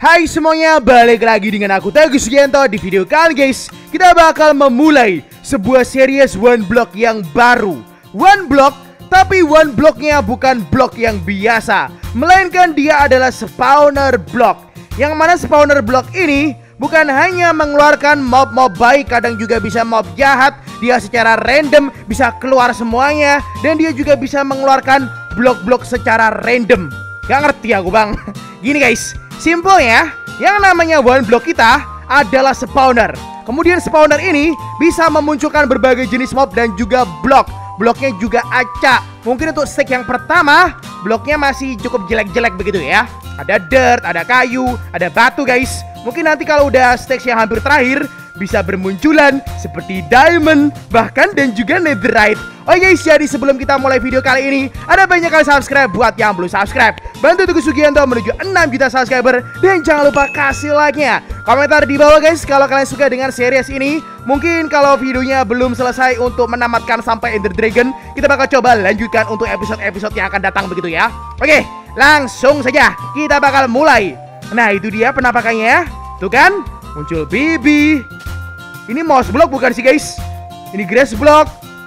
Hai semuanya, balik lagi dengan aku Teguh Sugianto. Di video kali guys, kita bakal memulai sebuah series one block yang baru. One block, tapi one blocknya bukan blok yang biasa, melainkan dia adalah spawner block. Yang mana spawner block ini bukan hanya mengeluarkan mob-mob baik, kadang juga bisa mob jahat. Dia secara random bisa keluar semuanya, dan dia juga bisa mengeluarkan blok-blok secara random. Gak ngerti aku bang. Gini guys, simpelnya, yang namanya one block kita adalah spawner. Kemudian spawner ini bisa memunculkan berbagai jenis mob dan juga blok. Bloknya juga acak. Mungkin untuk stage yang pertama, bloknya masih cukup jelek-jelek begitu ya. Ada dirt, ada kayu, ada batu guys. Mungkin nanti kalau udah stage yang hampir terakhir, bisa bermunculan seperti diamond, bahkan dan juga netherite. Oke guys, jadi sebelum kita mulai video kali ini, ada banyak kali subscribe buat yang belum subscribe. Bantu Teguh Sugianto menuju 6 juta subscriber. Dan jangan lupa kasih like-nya. Komentar di bawah guys kalau kalian suka dengan series ini. Mungkin kalau videonya belum selesai untuk menamatkan sampai Ender Dragon, kita bakal coba lanjutkan untuk episode-episode yang akan datang begitu ya. Oke, langsung saja kita bakal mulai. Nah itu dia penampakannya. Tuh kan, muncul bibi. Ini mouse block bukan sih guys? Ini grass block.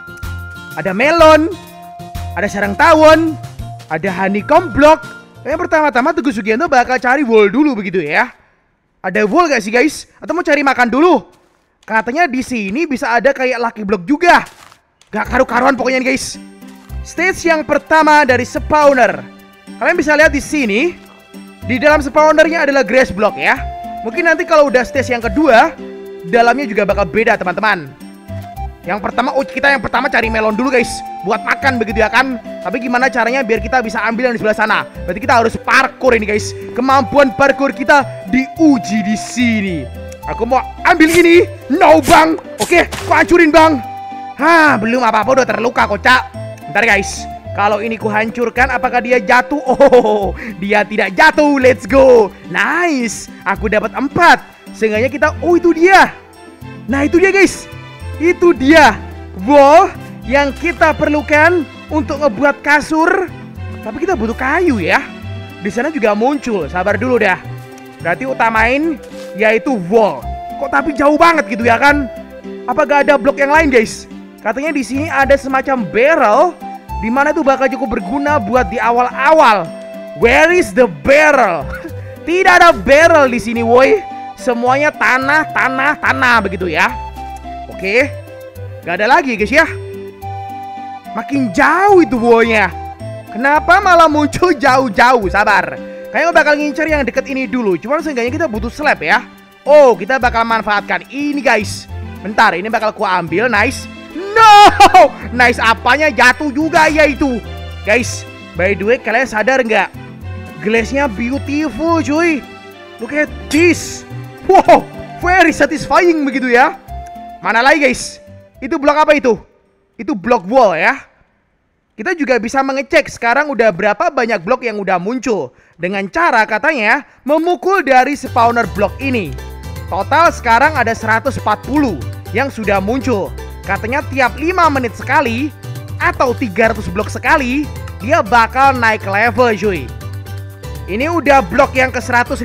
Ada melon, ada sarang tawon, ada honeycomb block. Yang pertama-tama Teguh Sugianto bakal cari wool dulu begitu ya. Ada wool gak sih guys? Atau mau cari makan dulu? Katanya di sini bisa ada kayak lucky block juga. Gak karu-karuan pokoknya nih guys. Stage yang pertama dari spawner. Kalian bisa lihat di sini. Di dalam spawnernya adalah grass block ya. Mungkin nanti kalau udah stage yang kedua, dalamnya juga bakal beda teman-teman. Yang pertama cari melon dulu guys, buat makan begitu ya kan. Tapi gimana caranya biar kita bisa ambil yang di sebelah sana? Berarti kita harus parkour ini guys. Kemampuan parkour kita diuji di sini. Aku mau ambil ini. No bang. Oke, aku hancurin bang. Hah, belum apa-apa udah terluka kocak. Bentar guys. Kalau ini ku hancurkan, apakah dia jatuh? Oh, dia tidak jatuh. Let's go. Nice. Aku dapat 4. Seenggaknya kita, oh itu dia. Nah itu dia guys. Itu dia wall yang kita perlukan untuk ngebuat kasur. Tapi kita butuh kayu ya. Di sana juga muncul. Sabar dulu dah. Berarti utamain yaitu wall. Kok tapi jauh banget gitu ya kan? Apa gak ada blok yang lain guys? Katanya di sini ada semacam barrel, dimana itu bakal cukup berguna buat di awal-awal. Where is the barrel? Tidak ada barrel di sini woi. Semuanya tanah begitu ya. Oke, gak ada lagi guys ya. Makin jauh itu wallnya. Kenapa malah muncul jauh-jauh? Sabar. Kayaknya bakal ngincer yang deket ini dulu. Cuman seenggaknya kita butuh slab ya. Oh, kita bakal manfaatkan ini guys. Bentar, ini bakal ku ambil. Nice. No, nice apanya jatuh juga ya itu. Guys, by the way kalian sadar nggak? Glassnya beautiful cuy. Look at this. Wow, very satisfying begitu ya. Mana lagi guys? Itu blok apa itu? Itu blok wall ya. Kita juga bisa mengecek sekarang udah berapa banyak blok yang udah muncul. Dengan cara katanya memukul dari spawner blok ini. Total sekarang ada 140 yang sudah muncul. Katanya tiap 5 menit sekali atau 300 blok sekali dia bakal naik level cuy. Ini udah blok yang ke 150.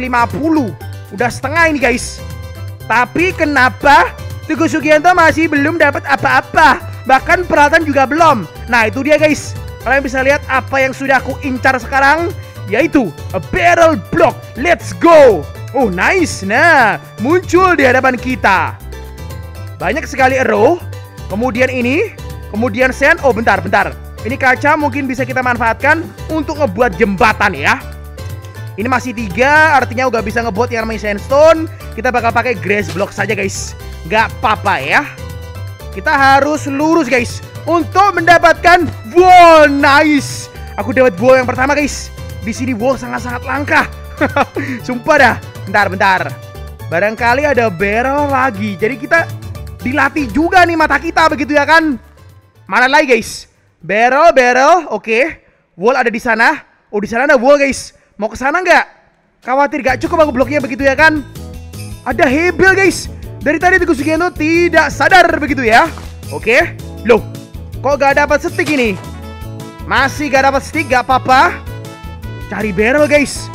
Udah setengah ini guys. Tapi kenapa Teguh Sugianto masih belum dapat apa-apa? Bahkan peralatan juga belum. Nah itu dia guys. Kalian bisa lihat apa yang sudah aku incar sekarang, yaitu a barrel block. Let's go. Oh nice. Nah muncul di hadapan kita. Banyak sekali arrow. Kemudian ini. Kemudian sand. Oh bentar. Ini kaca mungkin bisa kita manfaatkan untuk ngebuat jembatan ya. Ini masih 3, artinya udah bisa ngebuat yang namanya sandstone. Kita bakal pakai grass block saja guys. Gak apa-apa ya. Kita harus lurus guys untuk mendapatkan wall. Nice. Aku dapat wall yang pertama guys. Di sini wall sangat-sangat langka. Sumpah dah. Bentar. Barangkali ada barrel lagi. Jadi kita dilatih juga nih mata kita begitu ya kan. Mana lagi guys? Barrel. Oke. Wall ada di sana. Oh di sana ada wall guys. Mau ke sana nggak? Khawatir gak cukup aku bloknya begitu ya kan. Ada hebel guys. Dari tadi Teguh Sugianto tidak sadar begitu ya. Oke. Loh, kok gak dapat stick ini? Masih gak dapat stick, gak apa-apa. Cari barrel guys.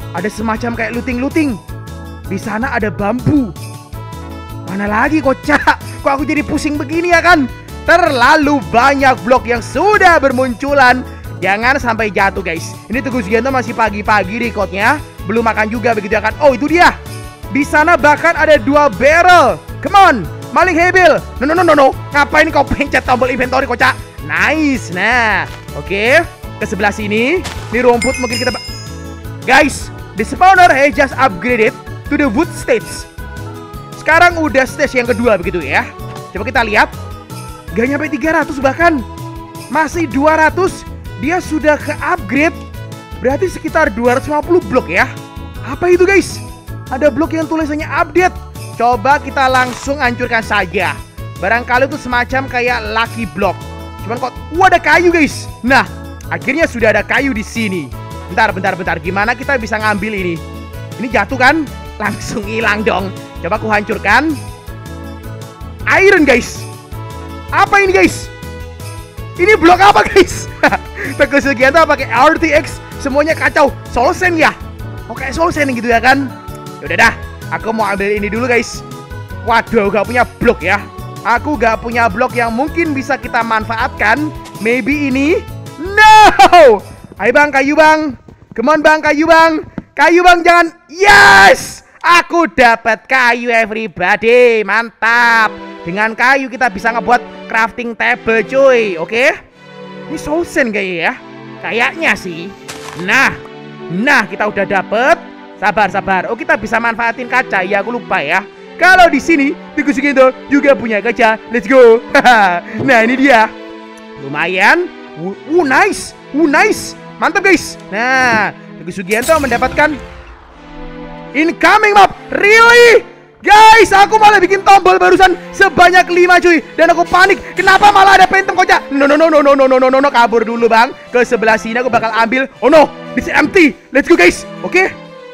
ada semacam kayak looting-looting. Di sana ada bambu. Mana lagi kocak? Kok aku jadi pusing begini ya kan? Terlalu banyak blok yang sudah bermunculan. Jangan sampai jatuh guys. Ini Teguh Sugianto masih pagi-pagi recordnya, belum makan juga begitu ya kan? Oh itu dia. Di sana bahkan ada 2 barrel. Come on, maling hebel. No. Ngapain kau pencet tombol inventory kocak? Nice. Nah, oke. Ke sebelah sini. Ini rumput mungkin kita... Guys, the spawner has just upgraded to the wood stage. Sekarang udah stage yang kedua begitu ya. Coba kita lihat. Gak nyampe 300 bahkan. Masih 200. Dia sudah ke upgrade. Berarti sekitar 250 blok ya. Apa itu guys? Ada blok yang tulisannya update. Coba kita langsung hancurkan saja. Barangkali itu semacam kayak lucky block. Cuman kok ada kayu guys. Nah, akhirnya sudah ada kayu di sini. Bentar. Gimana kita bisa ngambil ini? Ini jatuh kan? Langsung hilang dong. Coba aku hancurkan. Iron guys. Apa ini guys? Ini blok apa guys? Teguh Sugianto pakai RTX. Semuanya kacau. Solsen ya? Oke, Solsen gitu ya kan? Yaudah dah, aku mau ambil ini dulu guys. Waduh, gak punya blok ya. Aku gak punya blok yang mungkin bisa kita manfaatkan. Maybe ini. No! Ayo bang, kayu bang. Come on bang, kayu bang. Kayu bang, jangan. Yes! Aku dapat kayu everybody. Mantap. Dengan kayu kita bisa ngebuat crafting table cuy. Oke? Ini Solsen kayaknya ya. Kayaknya sih. Nah kita udah dapet. Sabar. Oh kita bisa manfaatin kaca. Ya aku lupa ya. Kalau di sini Teguh Sugianto juga punya kaca. Let's go. Nah ini dia. Lumayan. Nice. Mantap guys. Nah Teguh Sugianto mendapatkan incoming map. Really? Guys, aku malah bikin tombol barusan sebanyak 5 cuy. Dan aku panik. Kenapa malah ada phantom kocak? No. Kabur dulu bang. Ke sebelah sini aku bakal ambil. Oh no, this is empty. Let's go guys. Oke.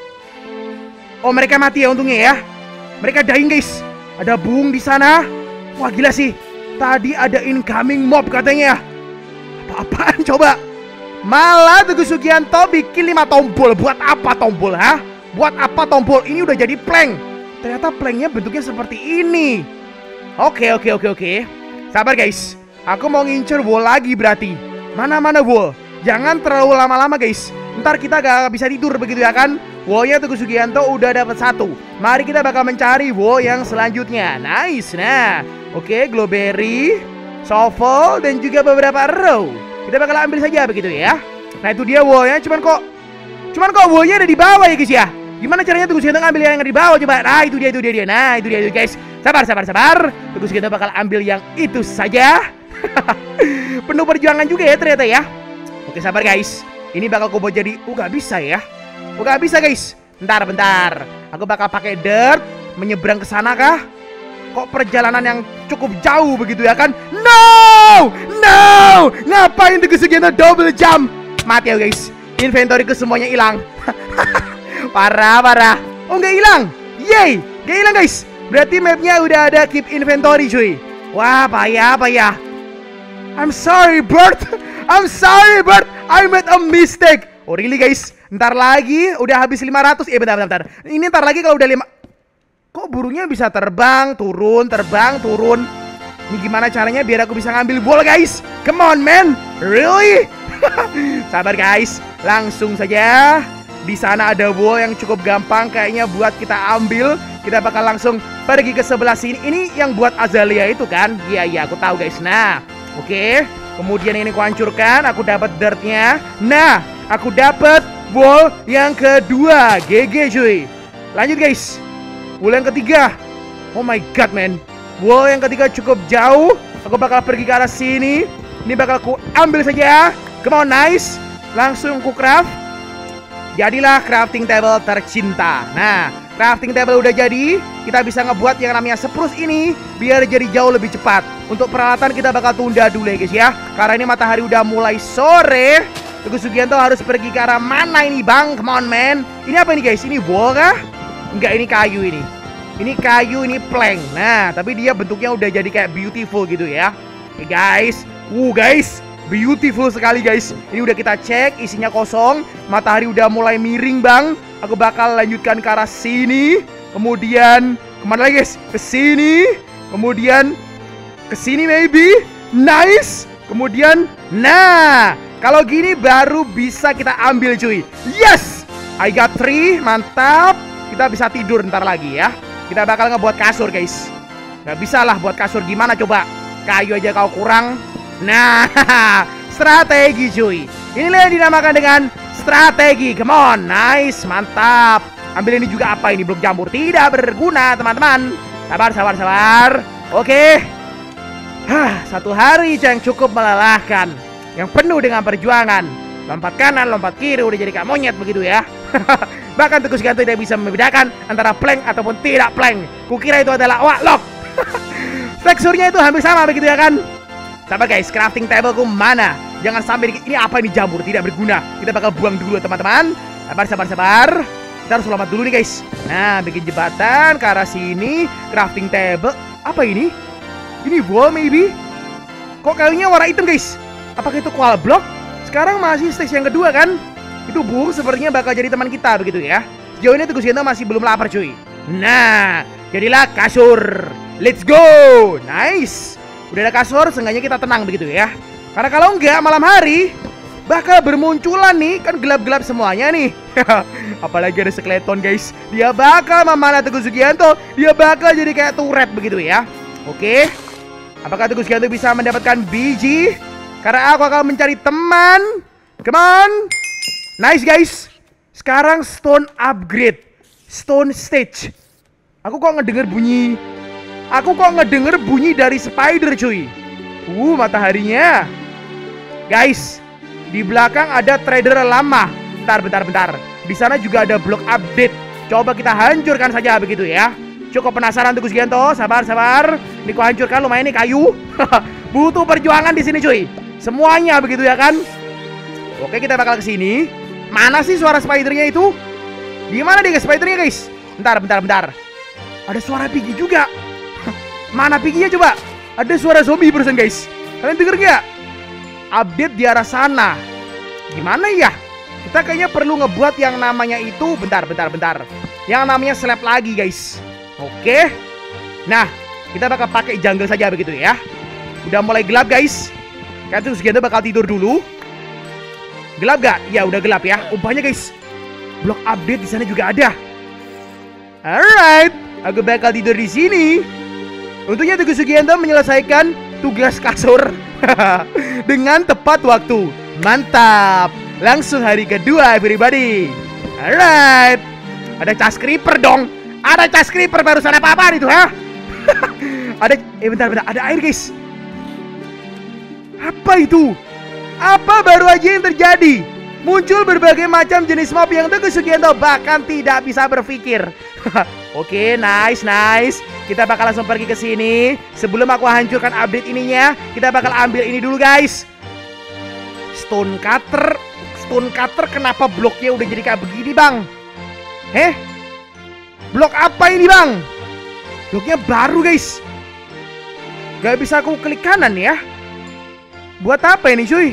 Oh mereka mati ya untungnya ya. Mereka dying guys. Ada Bung di sana. Wah gila sih. Tadi ada incoming mob katanya. Apa-apaan coba? Malah Teguh Sugianto bikin 5 tombol. Buat apa tombol ha? Buat apa tombol? Ini udah jadi plank. Ternyata planknya bentuknya seperti ini. Oke. Sabar guys. Aku mau ngincer wall lagi berarti. Mana wall? Jangan terlalu lama-lama guys. Ntar kita gak bisa tidur begitu ya kan? Wallnya Teguh Sugianto udah dapat 1. Mari kita bakal mencari wall yang selanjutnya. Nice. Nah, oke, glowberry, shovel, dan juga beberapa row. Kita bakal ambil saja begitu ya. Nah itu dia wallnya. Cuman kok wallnya ada di bawah ya guys ya. Gimana caranya Teguh Sugianto ngambil yang di bawah coba? Nah itu dia. Nah itu dia guys. Sabar. Teguh Sugianto bakal ambil yang itu saja. Penuh perjuangan juga ya ternyata ya. Oke sabar guys. Ini bakal aku buat jadi. Gak bisa ya. Gak bisa guys. Bentar. Aku bakal pakai dirt. Menyeberang ke sana kah? Kok perjalanan yang cukup jauh begitu ya kan? No. Ngapain Teguh Sugianto double jump? Mati ya guys. Inventoryku semuanya hilang. Parah. Oh nggak hilang. Yeay, nggak hilang guys. Berarti mapnya udah ada keep inventory cuy. Wah payah. I'm sorry Bert. I made a mistake. Oh really guys. Ntar lagi udah habis 500. Bentar. Ini ntar lagi kalau udah 5. Kok burungnya bisa terbang turun. Ini gimana caranya biar aku bisa ngambil bola guys? Come on man. Really? Sabar guys. Langsung saja. Di sana ada wall yang cukup gampang kayaknya buat kita ambil. Kita bakal langsung pergi ke sebelah sini. Ini yang buat Azalea itu kan? Iya aku tahu guys. Nah, oke. Kemudian ini aku hancurkan. Aku dapat dirtnya. Nah, aku dapat wall yang kedua. GG cuy. Lanjut guys. Wall yang ketiga. Oh my god man. Wall yang ketiga cukup jauh. Aku bakal pergi ke arah sini. Ini bakal aku ambil saja. Come on nice. Langsung aku craft. Jadilah crafting table tercinta. Nah, crafting table udah jadi. Kita bisa ngebuat yang namanya spruce ini biar jadi jauh lebih cepat. Untuk peralatan kita bakal tunda dulu ya guys ya. Karena ini matahari udah mulai sore. Teguh Sugianto harus pergi ke arah mana ini bang? Come on man. Ini apa ini guys? Ini wall kah? Enggak, ini kayu ini. Ini kayu, ini plank. Nah, tapi dia bentuknya udah jadi kayak beautiful gitu ya. Oke guys. Guys, beautiful sekali guys. Ini udah kita cek, isinya kosong. Matahari udah mulai miring bang. Aku bakal lanjutkan ke arah sini. Kemudian kemana lagi guys? Ke sini. Kemudian ke sini maybe. Nice. Kemudian nah, kalau gini baru bisa kita ambil cuy. Yes, I got 3. Mantap. Kita bisa tidur ntar lagi ya. Kita bakal ngebuat kasur guys. Gak bisa lah buat kasur, gimana coba? Kayu aja kau kurang. Nah, strategi cuy. Inilah yang dinamakan dengan strategi. Come on, nice, mantap. Ambil ini juga apa ini? Blok jamur. Tidak berguna teman-teman. Sabar. Oke. Satu hari yang cukup melelahkan, yang penuh dengan perjuangan. Lompat kanan, lompat kiri, udah jadi kayak monyet begitu ya. Bahkan Teguh Sugianto tidak bisa membedakan antara plank ataupun tidak plank. Kukira itu adalah lock. Teksturnya itu hampir sama begitu ya kan. Sabar guys, crafting tableku mana? Jangan sampai ini apa ini jamur tidak berguna. Kita bakal buang dulu teman-teman. Sabar. Kita harus lompat dulu nih guys. Nah, bikin jembatan ke arah sini. Crafting table. Apa ini? Ini wall maybe. Kok kayunya warna hitam guys? Apakah itu koala block? Sekarang masih stage yang kedua kan? Itu burung sepertinya bakal jadi teman kita begitu ya. Sejauh ini Teguh Sugianto masih belum lapar cuy. Nah, jadilah kasur. Let's go. Nice. Udah ada kasur, seenggaknya kita tenang begitu ya. Karena kalau enggak malam hari bakal bermunculan nih, kan gelap-gelap semuanya nih. Apalagi ada skeleton guys. Dia bakal memanah Teguh Sugianto. Dia bakal jadi kayak turret begitu ya. Oke. Apakah Teguh Sugianto bisa mendapatkan biji? Karena aku akan mencari teman. Come on. Nice guys. Sekarang stone upgrade. Stone stage. Aku kok ngedenger bunyi dari spider cuy. Mataharinya. Guys, di belakang ada trader lama. Bentar. Di sana juga ada blok update. Coba kita hancurkan saja begitu ya. Cukup penasaran Teguh Sugianto. Sabar. Ini ku hancurkan lumayan nih kayu. Butuh perjuangan di sini cuy. Semuanya begitu ya kan. Oke, kita bakal ke sini. Mana sih suara spidernya itu? Di mana dia spidernya guys? Bentar. Ada suara Piggy juga. Mana Piggy-nya coba? Ada suara zombie barusan guys. Kalian denger gak? Update di arah sana. Gimana ya? Kita kayaknya perlu ngebuat yang namanya itu. Bentar. Yang namanya slab lagi guys. Oke. Nah, kita bakal pakai jungle saja begitu ya. Udah mulai gelap guys. Kan Teguh Sugianto bakal tidur dulu. Gelap gak? Ya udah gelap ya. Banyak guys. Blok update di sana juga ada. Alright, aku bakal tidur di sini. Untungnya Teguh Sugianto menyelesaikan tugas kasur dengan tepat waktu. Mantap. Langsung hari kedua everybody. Alright. Ada chest creeper dong. Ada chest creeper barusan apa-apaan itu ha? Bentar. Ada air guys. Apa itu? Apa baru aja yang terjadi? Muncul berbagai macam jenis mob yang Teguh Sugianto bahkan tidak bisa berpikir. Oke, nice. Kita bakal langsung pergi ke sini. Sebelum aku hancurkan update ininya, kita bakal ambil ini dulu guys. Stone cutter kenapa bloknya udah jadi kayak begini bang? Blok apa ini bang? Bloknya baru guys. Gak bisa aku klik kanan ya. Buat apa ini cuy?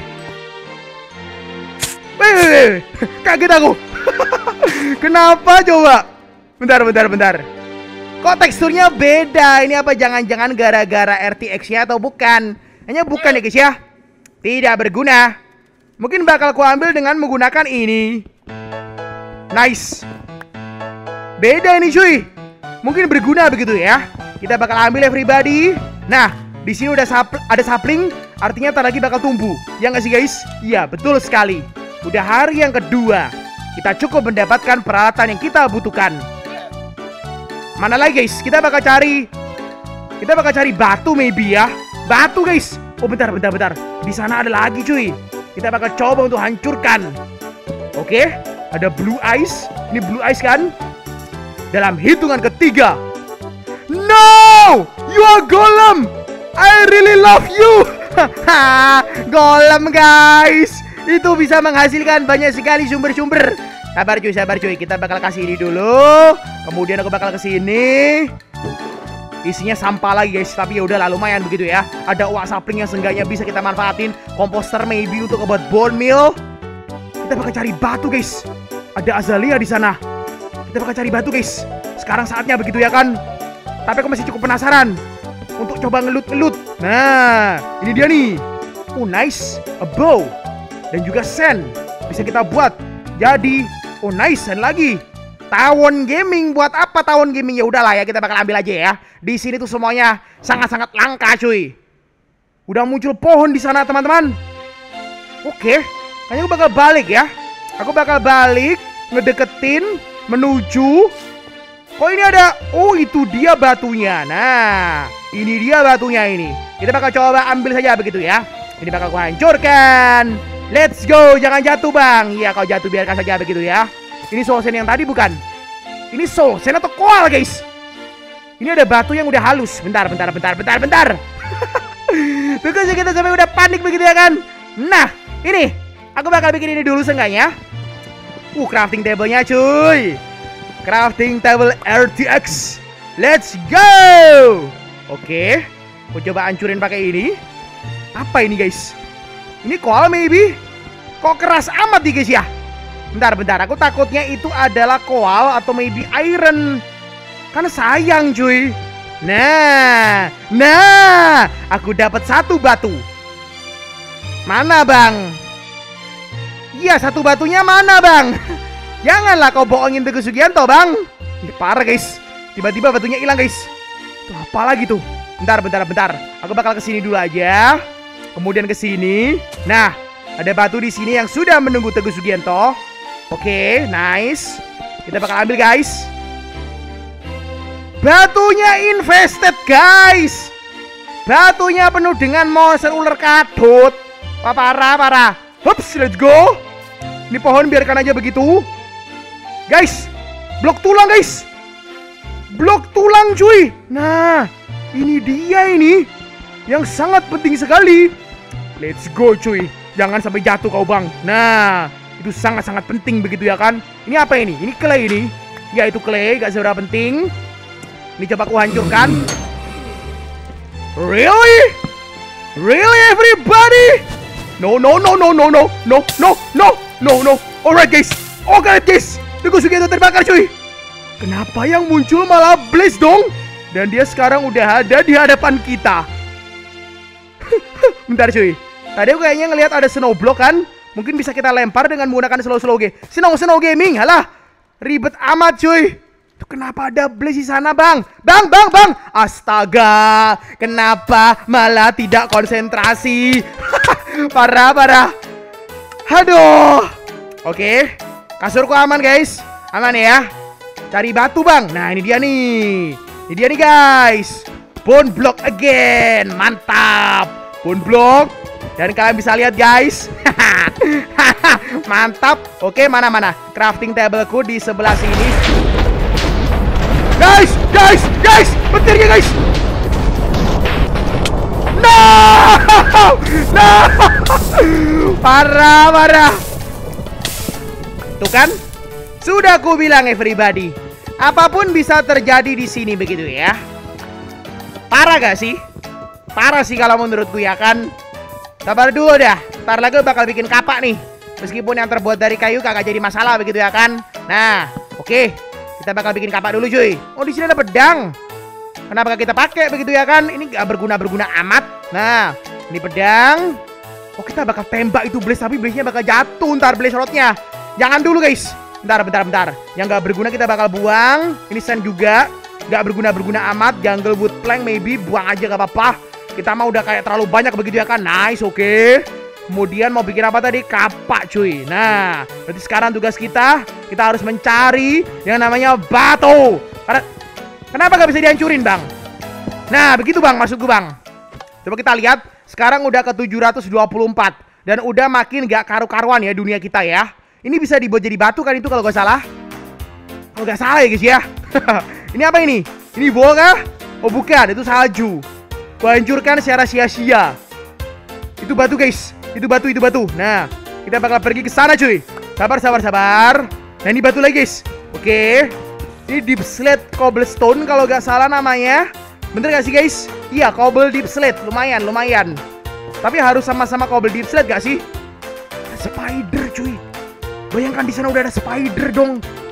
Kaget aku. Kenapa coba? Bentar. Kok teksturnya beda? Ini apa jangan-jangan gara-gara RTX ya atau bukan? Hanya bukan ya guys ya. Tidak berguna. Mungkin bakal ku ambil dengan menggunakan ini. Nice. Beda ini cuy. Mungkin berguna begitu ya. Kita bakal ambil everybody. Nah, di sini udah ada sapling, artinya ntar lagi bakal tumbuh. Ya nggak sih guys? Iya, betul sekali. Udah hari yang kedua. Kita cukup mendapatkan peralatan yang kita butuhkan. Mana lagi guys? Kita bakal cari batu maybe ya. Batu guys. Oh bentar. Di sana ada lagi cuy. Kita bakal coba untuk hancurkan. Oke, ada blue ice. Ini blue ice kan? Dalam hitungan ketiga. No! You are golem. I really love you. Golem guys. Itu bisa menghasilkan banyak sekali sumber-sumber. Sabar cuy. Kita bakal kasih ini dulu. Kemudian aku bakal kesini. Isinya sampah lagi guys. Tapi ya udahlah lumayan begitu ya. Ada uak sapling yang seenggaknya bisa kita manfaatin. Komposter maybe untuk ngebuat bone meal. Kita bakal cari batu guys. Ada azalea di sana. Kita bakal cari batu guys. Sekarang saatnya begitu ya kan. Tapi aku masih cukup penasaran untuk coba ngelut-ngelut. Nah, ini dia nih. Oh nice, a bow. Dan juga sand. Bisa kita buat jadi, oh nice, sand lagi. Tawon gaming, buat apa tawon gaming? Ya udahlah ya, kita bakal ambil aja ya. Di sini tuh semuanya sangat-sangat langka cuy. Udah muncul pohon di sana teman-teman. Oke, kayaknya aku bakal balik ya. Aku bakal balik, ngedeketin, menuju. Kok ini ada? Oh itu dia batunya. Nah, ini dia batunya ini. Kita bakal coba ambil saja begitu ya. Ini bakal gua hancurkan. Let's go, jangan jatuh bang. Iya kau jatuh, biarkan saja begitu ya. Ini soul sand yang tadi bukan? Ini soul sand atau koal guys? Ini ada batu yang udah halus. Bentar. Tunggu sih, kita sampai udah panik begitu ya kan. Nah, ini aku bakal bikin ini dulu seenggaknya. Crafting table-nya cuy. Crafting table RTX. Let's go. Oke, aku coba hancurin pakai ini. Apa ini guys? Ini koal maybe. Kok keras amat nih guys ya? Bentar, aku takutnya itu adalah koal atau maybe iron. Kan sayang cuy. Nah, aku dapat satu batu. Mana bang? Iya, satu batunya mana bang? Janganlah kau bohongin Teguh Sugianto bang. Ini parah guys. Tiba-tiba batunya hilang guys. Itu apa lagi tuh? Bentar. Aku bakal kesini dulu aja. Kemudian kesini. Nah, ada batu di sini yang sudah menunggu Teguh Sugianto. Oke, nice. Kita bakal ambil guys. Batunya infested guys. Batunya penuh dengan monster ular kadut. Wah, parah. Hups, let's go. Ini pohon biarkan aja begitu. Guys, blok tulang guys. Blok tulang cuy. Nah, ini dia ini yang sangat penting sekali. Let's go cuy. Jangan sampai jatuh kau bang. Nah, itu sangat-sangat penting begitu ya kan. Ini apa ini? Ini clay ini. Ya itu clay, gak seberapa penting. Ini coba aku hancurkan. Really? Really everybody? No. Alright guys. Teguh Sugianto terbakar cuy. Kenapa yang muncul malah Blaze dong? Dan dia sekarang udah ada di hadapan kita. Bentar cuy. Tadi aku kayaknya ngelihat ada snow block kan. Mungkin bisa kita lempar dengan menggunakan slow game. Snow gaming. Halah. Ribet amat cuy. Itu kenapa ada Blaze di sana bang? Bang. Astaga. Kenapa malah tidak konsentrasi? Parah. Aduh. Oke. Kasurku aman guys. Aman ya. Cari batu bang. Nah ini dia nih. Ini dia nih guys. Bone block again. Mantap. Bone block. Dan kalian bisa lihat guys. Mantap. Oke, mana crafting tableku di sebelah sini. Guys. Petirnya guys. No. Parah. Tuh kan? Sudah aku bilang everybody. Apapun bisa terjadi di sini begitu ya. Parah gak sih? Parah sih kalau menurutku ya kan. Sabar dulu dah. Ntar lagi bakal bikin kapak nih. Meskipun yang terbuat dari kayu kagak jadi masalah begitu ya kan. Nah, oke. Kita bakal bikin kapak dulu cuy. Oh di sini ada pedang. Kenapa kita pakai begitu ya kan? Ini gak berguna amat. Nah, ini pedang. Oh kita bakal tembak itu Blaze. Tapi Blaze-nya bakal jatuh ntar Blaze rod-nya. Jangan dulu guys. Bentar. Yang gak berguna kita bakal buang. Ini sand juga. Gak berguna amat. Jungle wood plank maybe. Buang aja gak apa-apa. Kita mah udah kayak terlalu banyak begitu ya kan. Nice, oke. Kemudian mau bikin apa tadi? Kapak cuy. Nah, berarti sekarang tugas kita harus mencari yang namanya batu. Kenapa gak bisa dihancurin bang? Nah begitu bang, maksudku bang. Coba kita lihat. Sekarang udah ke 724. Dan udah makin gak karu-karuan ya dunia kita ya. Ini bisa dibuat jadi batu kan itu kalau gak salah. Kalau gak salah ya guys ya. Ini apa ini? Ini bol kah? Oh bukan, itu salju. Gua hancurkan secara sia-sia. Itu batu guys. Itu batu. Nah, kita bakal pergi ke sana cuy. Sabar. Nah, ini batu lagi guys. Oke. Ini deep slate cobblestone kalau gak salah namanya. Bener gak sih guys? Iya, cobble deep slate. Lumayan. Tapi harus sama-sama cobble deep slate gak sih? Spider cuy. Bayangkan di sana udah ada spider dong.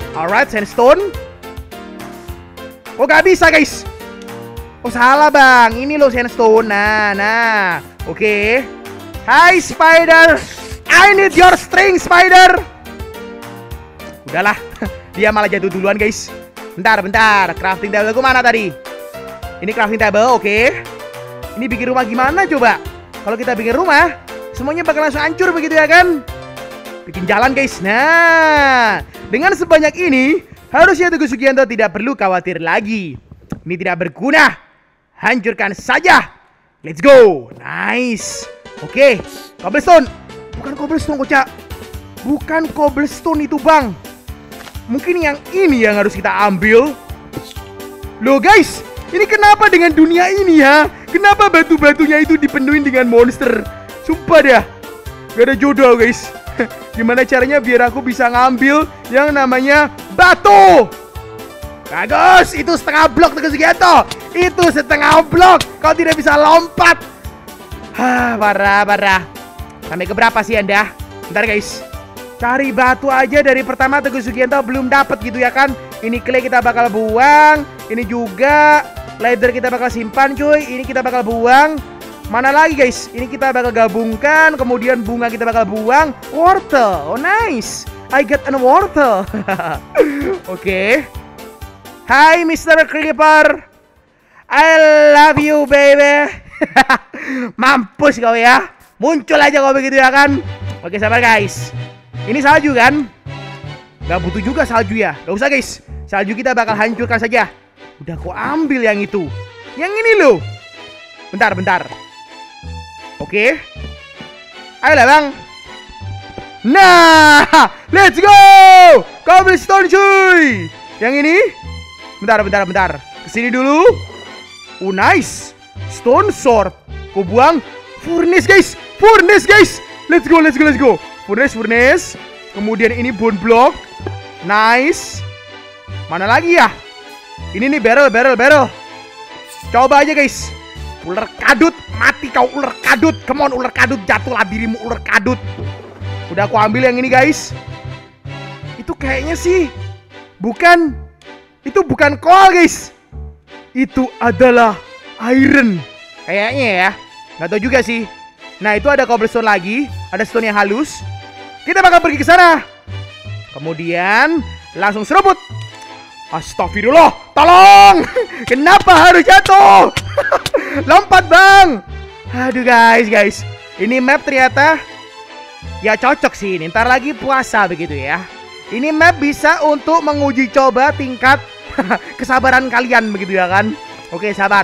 Alright, sandstone. Oh, gak bisa guys. Oh, salah bang. Ini loh sandstone. Nah. Oke. Hai spider, I need your string spider. Udahlah. Dia malah jatuh duluan guys. Bentar. Crafting table aku mana tadi? Ini crafting table, oke. Ini bikin rumah gimana coba? Kalau kita bikin rumah, semuanya bakal langsung hancur begitu ya kan? Bikin jalan guys. Nah, dengan sebanyak ini, harusnya Teguh Sugianto tidak perlu khawatir lagi. Ini tidak berguna. Hancurkan saja. Let's go. Nice. Oke, cobblestone. Bukan cobblestone kocak. Bukan cobblestone itu bang. Mungkin yang ini yang harus kita ambil. Loh guys, ini kenapa dengan dunia ini ya? Kenapa batu-batunya itu dipenuhi dengan monster? Sumpah dah, gak ada jodoh guys. Gimana caranya biar aku bisa ngambil yang namanya batu? Bagus, itu setengah blok Teguh Sugianto. Itu setengah blok. Kau tidak bisa lompat. Parah. Sampai ke berapa sih anda? Bentar guys. Cari batu aja dari pertama Teguh Sugianto belum dapat gitu ya kan? Ini clay kita bakal buang. Ini juga leather kita bakal simpan cuy. Ini kita bakal buang. Mana lagi guys? Ini kita bakal gabungkan. Kemudian bunga kita bakal buang. Wortel. Oh nice. I get an wortel. Oke. Hai Mr. Creeper. I love you baby. Mampus kau ya. Muncul aja kau begitu ya kan. Oke sabar guys. Ini salju kan? Gak butuh juga salju ya. Gak usah guys. Salju kita bakal hancurkan saja. Udah kau ambil yang itu. Yang ini loh. Bentar. Oke. Ayolah bang. Nah, let's go. Cobblestone cuy. Yang ini. Bentar. Kesini dulu. Oh nice. Stone sword. Kau buang. Furnace guys. Let's go. Furnace. Kemudian ini bone block. Nice. Mana lagi ya? Ini nih barrel. Coba aja guys. Ular kadut. Mati kau ular kadut. Come on ular kadut. Jatuhlah dirimu ular kadut. Udah aku ambil yang ini guys. Itu kayaknya sih bukan. Itu bukan coal guys. Itu adalah iron. Kayaknya ya. Gak tau juga sih. Nah itu ada cobblestone lagi. Ada stone yang halus. Kita bakal pergi ke sana. Kemudian langsung serobot. Astagfirullah. Tolong. Kenapa harus jatuh? Lompat bang. Aduh guys. Ini map ternyata ya cocok sih ini. Ntar lagi puasa begitu ya. Ini map bisa untuk menguji coba tingkat kesabaran kalian begitu ya kan. Oke sabar.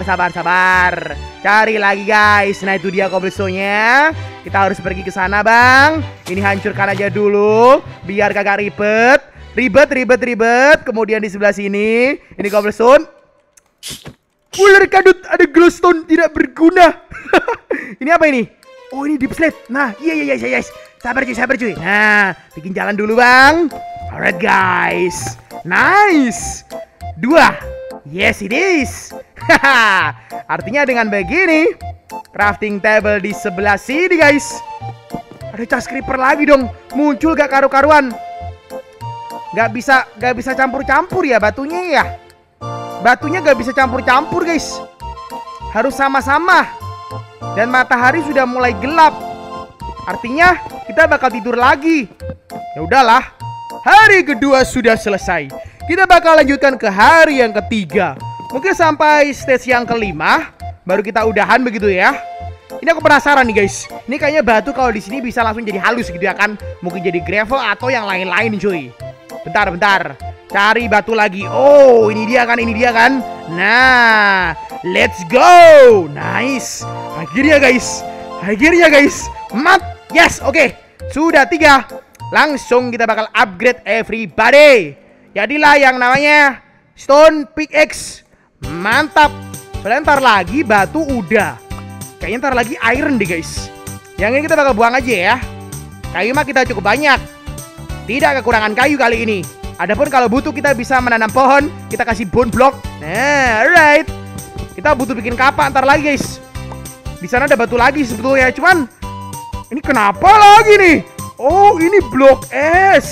Cari lagi guys. Nah itu dia cobblestone-nya. Kita harus pergi ke sana bang. Ini hancurkan aja dulu biar kagak ribet. Kemudian di sebelah sini ini cobblestone. Ular kadut ada glowstone tidak berguna. Ini apa ini? Oh ini deep slate. Nah iya. Sabar cuy. Nah bikin jalan dulu bang. Alright guys. Nice. 2. Yes it is. Artinya dengan begini crafting table di sebelah sini guys. Ada chest creeper lagi dong. Muncul gak karu-karuan. Gak bisa campur-campur ya batunya ya. Batunya gak bisa campur-campur guys. Harus sama-sama. Dan matahari sudah mulai gelap. Artinya kita bakal tidur lagi. Ya udahlah. Hari kedua sudah selesai. Kita bakal lanjutkan ke hari yang ketiga. Mungkin sampai stage yang kelima baru kita udahan begitu ya. Ini aku penasaran nih guys. Ini kayaknya batu kalau di sini bisa langsung jadi halus gitu ya kan. Mungkin jadi gravel atau yang lain-lain cuy. Bentar. Cari batu lagi. Oh, ini dia kan. Nah, let's go. Nice. Akhirnya guys. Yes, oke. Sudah 3. Langsung kita bakal upgrade everybody. Jadilah yang namanya stone pickaxe. Mantap. Sebentar lagi batu udah. Kayaknya ntar lagi iron deh guys. Yang ini kita bakal buang aja ya. Kayu mah kita cukup banyak. Tidak kekurangan kayu kali ini. Adapun kalau butuh kita bisa menanam pohon. Kita kasih bone block. Nah, alright. Kita butuh bikin kapak ntar lagi guys. Di sana ada batu lagi sebetulnya. Cuman ini kenapa lagi nih? Oh ini blok es.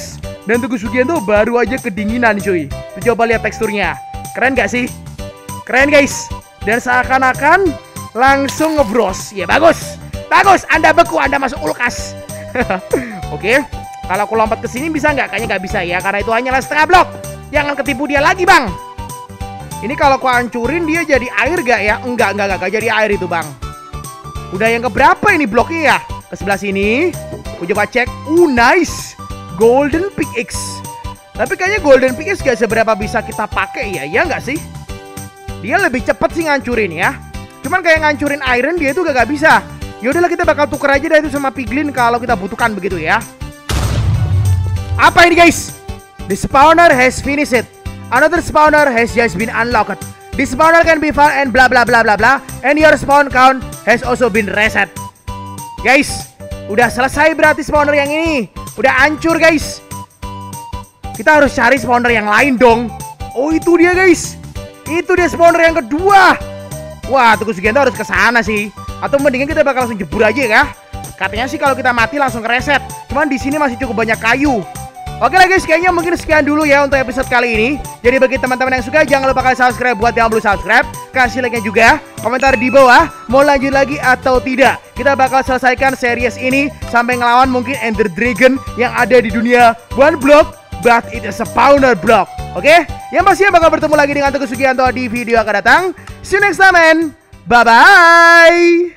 Dan Teguh Sugianto baru aja kedinginan cuy. Tuh, coba lihat teksturnya. Keren gak sih? Keren guys. Dan seakan-akan langsung ngebros. Ya bagus. Bagus, Anda beku, Anda masuk kulkas. Oke. Kalau aku lompat ke sini bisa nggak? Kayaknya nggak bisa ya, karena itu hanyalah setengah blok. Jangan ketipu dia lagi, Bang. Ini kalau aku hancurin dia jadi air gak ya? Enggak jadi air itu, Bang. Udah yang keberapa ini bloknya ya? Ke sebelah sini. Aku coba cek. Nice. Golden pickaxe. Tapi kayaknya golden pickaxe gak seberapa bisa kita pakai ya, ya nggak sih? Dia lebih cepet sih ngancurin ya. Cuman kayak ngancurin iron dia itu gak bisa. Yaudahlah, kita bakal tuker aja dah itu sama piglin kalau kita butuhkan begitu ya. Apa ini guys? The spawner has finished it. Another spawner has just been unlocked. This spawner can be found and bla bla bla bla bla. And your spawn count has also been reset. Guys, udah selesai berarti spawner yang ini. Udah hancur guys. Kita harus cari spawner yang lain dong. Oh itu dia guys. Itu dia spawner yang kedua. Wah, Teguh Sugianto harus ke sana sih. Atau mendingan kita bakal langsung jebur aja ya. Katanya sih kalau kita mati langsung kereset. Cuman di sini masih cukup banyak kayu. Oke lah guys, kayaknya mungkin sekian dulu ya untuk episode kali ini. Jadi bagi teman-teman yang suka, jangan lupa kalian subscribe buat yang belum subscribe. Kasih like-nya juga, komentar di bawah mau lanjut lagi atau tidak. Kita bakal selesaikan series ini sampai ngelawan mungkin Ender Dragon yang ada di dunia One Block, but it is a spawner block. Oke? Yang pastinya bakal bertemu lagi dengan Teguh Sugianto di video akan datang. See you next time, man. Bye-bye.